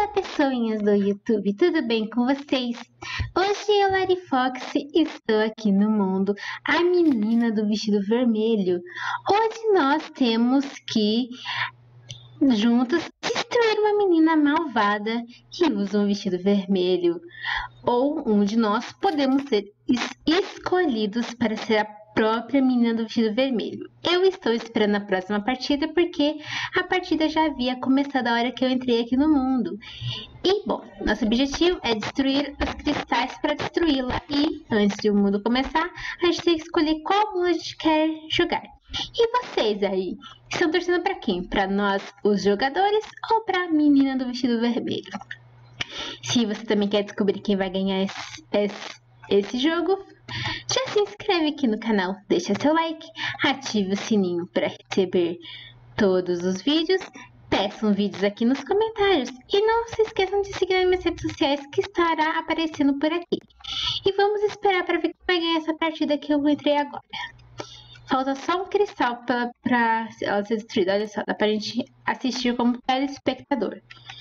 Olá, pessoinhas do YouTube, tudo bem com vocês? Hoje eu, Lari Fox, estou aqui no mundo, a menina do vestido vermelho. Hoje nós temos que, juntos, destruir uma menina malvada que usa um vestido vermelho. Ou um de nós podemos ser escolhidos para ser a própria menina do vestido vermelho. Eu estou esperando a próxima partida porque a partida já havia começado a hora que eu entrei aqui no mundo. E, bom, nosso objetivo é destruir os cristais para destruí-la. E, antes de o mundo começar, a gente tem que escolher qual mundo a gente quer jogar. E vocês aí, estão torcendo para quem? Para nós, os jogadores, ou para a menina do vestido vermelho? Se você também quer descobrir quem vai ganhar esse jogo, já se inscreve aqui no canal, deixa seu like, ative o sininho para receber todos os vídeos, peçam vídeos aqui nos comentários e não se esqueçam de seguir nas minhas redes sociais que estará aparecendo por aqui. E vamos esperar para ver quem vai ganhar essa partida que eu entrei agora. Falta só um cristal para ela ser destruída, olha só, dá pra gente assistir como telespectador.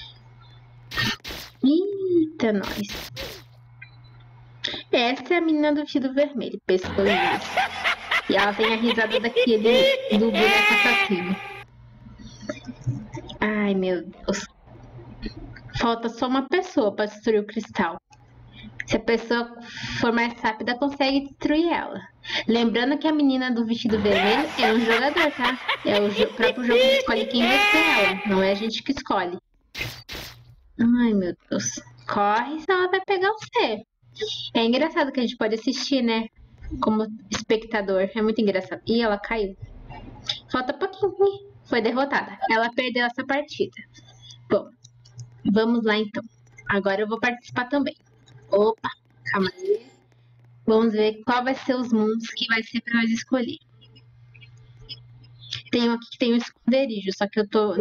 Eita, nós! Essa é a menina do vestido vermelho, pessoinhas. E ela tem a risada do boneco assassino. Ai, meu Deus. Falta só uma pessoa para destruir o cristal. Se a pessoa for mais rápida, consegue destruir ela. Lembrando que a menina do vestido vermelho é um jogador, tá? É o próprio jogo que escolhe quem vai ser ela. Não é a gente que escolhe. Ai, meu Deus. Corre, senão ela vai pegar você. É engraçado que a gente pode assistir, né? Como espectador. É muito engraçado. E ela caiu. Falta pouquinho. Foi derrotada. Ela perdeu essa partida. Bom, vamos lá então. Agora eu vou participar também. Opa, calma aí. Vamos ver qual vai ser os mundos que vai ser pra nós escolher. Tem um aqui que tem um esconderijo, só que eu tô...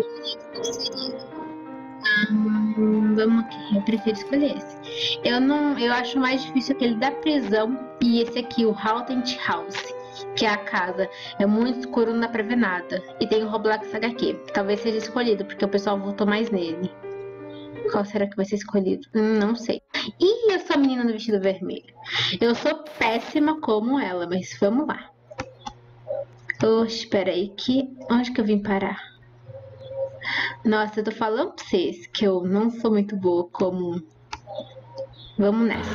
vamos aqui, eu prefiro escolher esse. Eu acho mais difícil aquele da prisão e esse aqui, o Haunted House, que é a casa. É muito escuro, não dá pra ver nada. E tem o Roblox HQ, talvez seja escolhido, porque o pessoal votou mais nele. Qual será que vai ser escolhido? Não sei. Ih, eu sou a menina do vestido vermelho. Eu sou péssima como ela, mas vamos lá. Oxe, espera aí, onde que eu vim parar? Nossa, eu tô falando pra vocês que eu não sou muito boa como... Vamos nessa.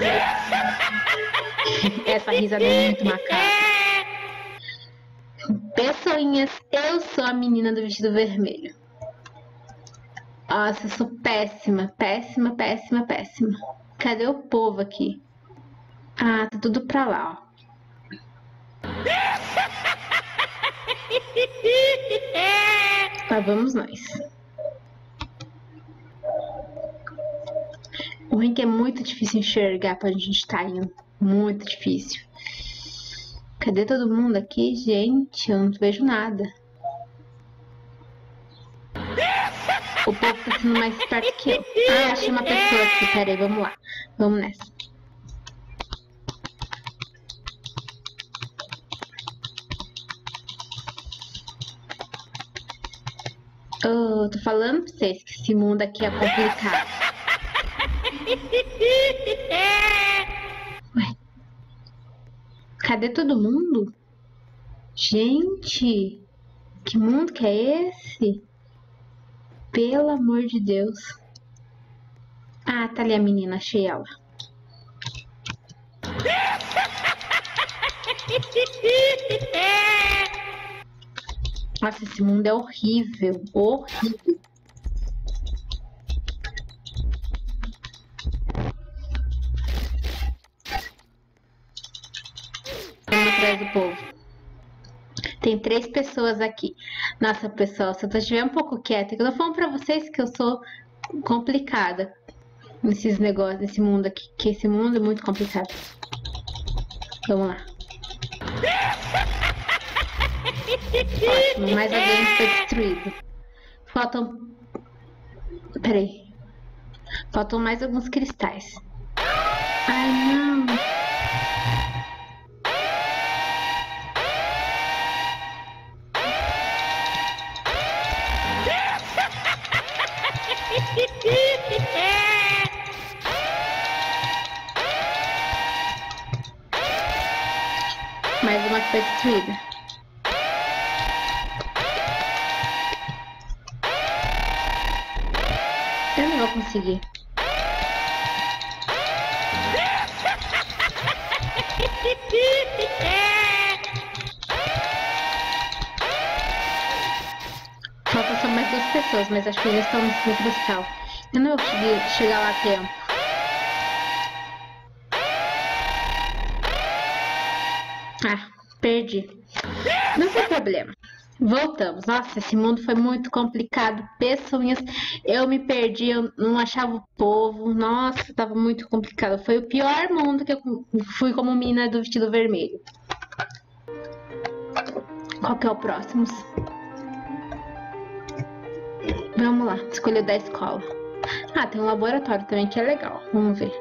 Essa risada é muito macabra. Pessoinhas, eu sou a menina do vestido vermelho. Nossa, eu sou péssima. Cadê o povo aqui? Ah, tá tudo pra lá, ó. Lá vamos nós. O ringue é muito difícil enxergar pra gente estar indo. Muito difícil. Cadê todo mundo aqui? Gente, eu não vejo nada. O povo tá sendo mais esperto que eu. Ah, achei uma pessoa aqui. Pera aí, vamos lá. Vamos nessa. Oh, tô falando pra vocês que esse mundo aqui é complicado. Ué. Cadê todo mundo? Gente, que mundo que é esse? Pelo amor de Deus. Ah, tá ali a menina, achei ela. Nossa, esse mundo é horrível. Horrível. Vamos atrás do povo. Tem 3 pessoas aqui. Nossa, pessoal, se eu estiver um pouco quieta, eu tô falando pra vocês que eu sou complicada nesses negócios, nesse mundo aqui, que esse mundo é muito complicado. Vamos lá. Ótimo, mais alguém foi destruído. Faltam... Peraí. Faltam mais alguns cristais. Ai, não. Mais uma que foi destruída. Eu não vou conseguir. Faltam só mais 2 pessoas, mas acho que eles estão no cristal. Eu não vou conseguir chegar lá a tempo. Ah, perdi. Não tem problema. Voltamos. Nossa, esse mundo foi muito complicado. Pessoinhas, eu me perdi, eu não achava o povo. Nossa, tava muito complicado. Foi o pior mundo que eu fui como menina do vestido vermelho. Qual que é o próximo? Vamos lá, escolher da escola. Ah, tem um laboratório também que é legal. Vamos ver.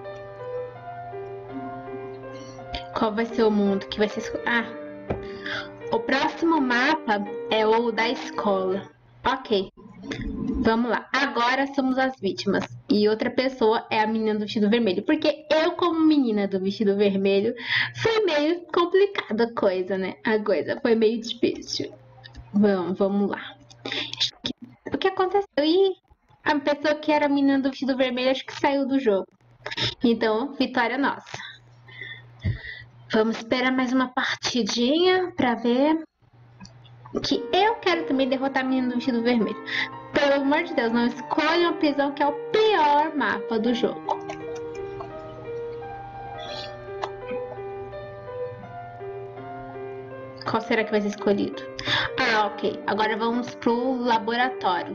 Qual vai ser o mundo que vai ser escolhido? Ah, o próximo mapa é o da escola. Ok, vamos lá. Agora somos as vítimas. E outra pessoa é a menina do vestido vermelho. Porque eu, como menina do vestido vermelho, foi meio complicada a coisa, né? A coisa foi meio difícil. Vamos lá. O que aconteceu? E a pessoa que era a menina do vestido vermelho, acho que saiu do jogo. Então, vitória nossa. Vamos esperar mais uma partidinha pra ver. Que eu quero também derrotar a menina do vestido vermelho. Pelo amor de Deus, não escolha uma prisão, que é o pior mapa do jogo. Qual será que vai ser escolhido? Ah, ok. Agora vamos pro laboratório.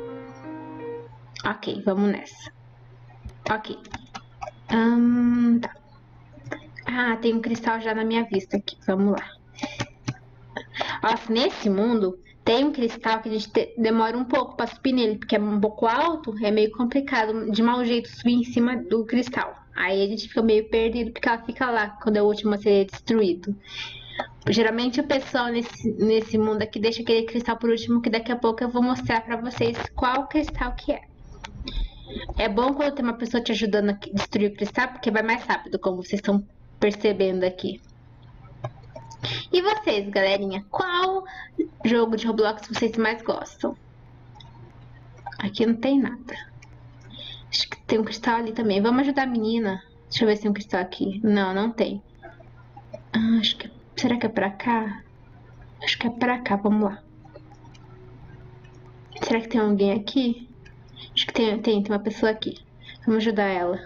Ok, vamos nessa. Ok. Tá. Ah, tem um cristal já na minha vista aqui. Vamos lá. Nossa, nesse mundo tem um cristal que a gente demora um pouco para subir nele, porque é um pouco alto, é meio complicado de mau jeito subir em cima do cristal. Aí a gente fica meio perdido porque ela fica lá quando é o último a ser destruído. Geralmente o pessoal nesse mundo aqui deixa aquele cristal por último, que daqui a pouco eu vou mostrar para vocês qual cristal que é. É bom quando tem uma pessoa te ajudando a destruir o cristal, porque vai mais rápido, como vocês estão percebendo aqui. E vocês, galerinha, qual jogo de Roblox vocês mais gostam? Aqui não tem nada. Acho que tem um cristal ali também. Vamos ajudar a menina. Deixa eu ver se tem um cristal aqui. Não, não tem. Ah, acho que... Será que é pra cá? Acho que é pra cá, vamos lá. Será que tem alguém aqui? Acho que tem uma pessoa aqui. Vamos ajudar ela.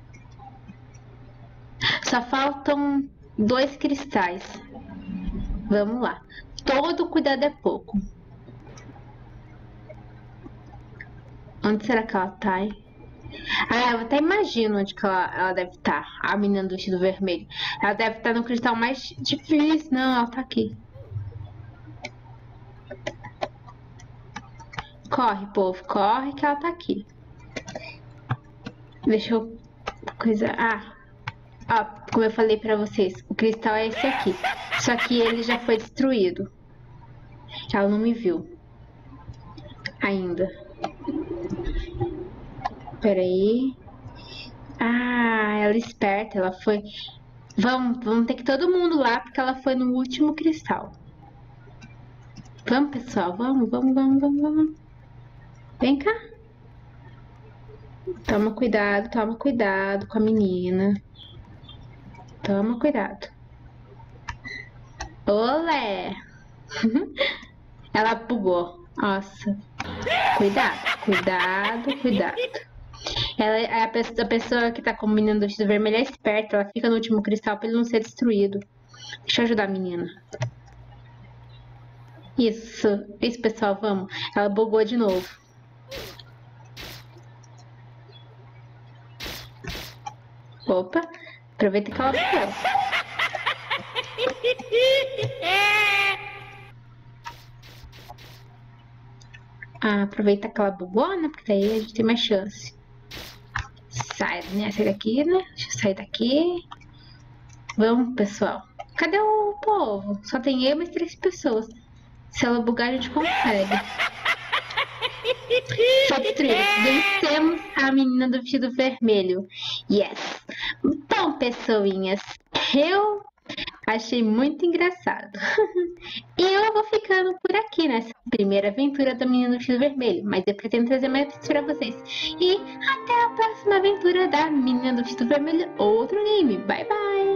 Só faltam 2 cristais. Vamos lá. Todo cuidado é pouco. Onde será que ela tá, hein? Ah, eu até imagino onde que ela deve estar. A menina do vestido vermelho. Ela deve estar no cristal mais difícil. Não, ela tá aqui. Corre, povo. Corre que ela tá aqui. Deixa eu... Ó, como eu falei pra vocês, o cristal é esse aqui. Só que ele já foi destruído. Ela não me viu. Ainda. Peraí. Ah, ela é esperta. Ela foi... Vamos ter que ir todo mundo lá, porque ela foi no último cristal. Vamos, pessoal. Vamos. Vem cá. Toma cuidado com a menina. Toma cuidado. Olé! Ela bugou. Nossa. Cuidado. Ela, a pessoa que tá com o menino do vestido vermelho é esperta. Ela fica no último cristal pra ele não ser destruído. Deixa eu ajudar a menina. Isso, pessoal, vamos. Ela bugou de novo. Opa, aproveita que ela bugou. Ah, aproveita que ela bugou, né? Porque daí a gente tem mais chance. Sai daqui, né? Deixa eu sair daqui. Vamos, pessoal. Cadê o povo? Só tem eu e mais 3 pessoas. Se ela bugar, a gente consegue. Top 3. Vencemos a menina do vestido vermelho. Yes. Bom, pessoinhas, eu achei muito engraçado. E eu vou ficando por aqui nessa primeira aventura da menina do vestido vermelho. Mas eu pretendo trazer mais pra vocês. E até a próxima aventura da menina do vestido vermelho, outro anime. Bye, bye!